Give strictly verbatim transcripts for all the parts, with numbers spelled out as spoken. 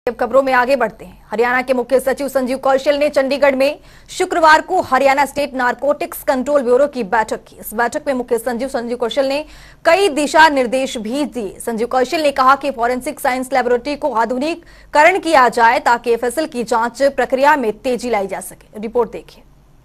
अब खबरों में आगे बढ़ते हैं। हरियाणा के मुख्य सचिव संजीव कौशल ने चंडीगढ़ में शुक्रवार को Haryana state narcotics control bureau की बैठक की। इस बैठक में मुख्य सचिव संजीव कौशल ने कई दिशा निर्देश भी दिए। संजीव कौशल ने कहा कि फॉरेंसिक साइंस लैबोरेटरी को आधुनिकीकरण किया जाए ताकि एफएसएल की जांच प्रक्रिया में तेजी लाई जा सके। रिपोर्ट देखिए।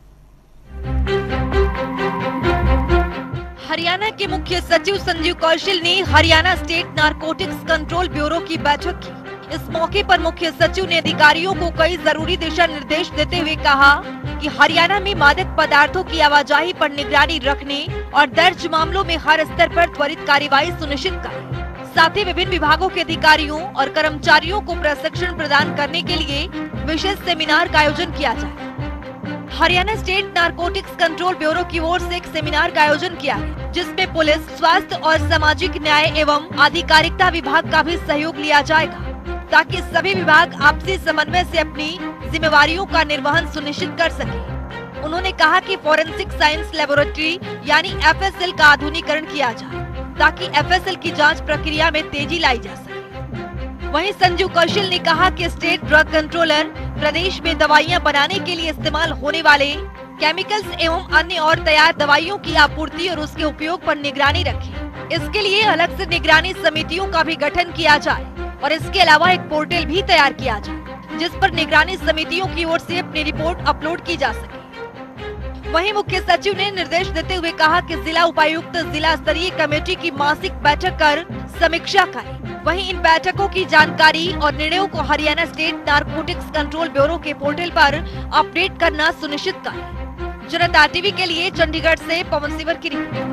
हरियाणा के मुख्य सचिव संजीव कौशल ने Haryana state narcotics control bureau की बैठक की। इस मौके पर मुख्य सचिव ने अधिकारियों को कई जरूरी दिशा निर्देश देते हुए कहा कि हरियाणा में मादक पदार्थों की आवाजाही पर निगरानी रखने और दर्ज मामलों में हर स्तर पर त्वरित कार्रवाई सुनिश्चित करें। साथ ही विभिन्न विभागों के अधिकारियों और कर्मचारियों को प्रशिक्षण प्रदान करने के लिए विशेष सेमिनार का आयोजन किया जाए। Haryana state narcotics control bureau की ओर से एक सेमिनार का आयोजन किया गया, जिसमें पुलिस, स्वास्थ्य और सामाजिक न्याय एवं आधिकारिकता विभाग का भी सहयोग लिया जाएगा, ताकि सभी विभाग आपसी समन्वय से अपनी जिम्मेवारियों का निर्वहन सुनिश्चित कर सके। उन्होंने कहा कि फॉरेंसिक साइंस लैबोरेटरी यानी एफएसएल का आधुनिकीकरण किया जाए, ताकि एफएसएल की जांच प्रक्रिया में तेजी लाई जा सके। वहीं संजीव कौशल ने कहा कि स्टेट ड्रग कंट्रोलर प्रदेश में दवाइयां बनाने के लिए इस्तेमाल होने वाले केमिकल्स एवं अन्य और तैयार दवाइयों की आपूर्ति और उसके उपयोग पर निगरानी रखे। इसके लिए अलग से निगरानी समितियों का भी गठन किया जाए और इसके अलावा एक पोर्टल भी तैयार किया जाए, जिस पर निगरानी समितियों की ओर से अपनी रिपोर्ट अपलोड की जा सके। वहीं मुख्य सचिव ने निर्देश देते हुए कहा कि जिला उपायुक्त जिला स्तरीय कमेटी की मासिक बैठक कर समीक्षा करें। वहीं इन बैठकों की जानकारी और निर्णयों को Haryana state narcotics control bureau के पोर्टल पर अपडेट करना सुनिश्चित करें। जनता टीवी के लिए चंडीगढ़ से पवन सिवर की रिपोर्ट।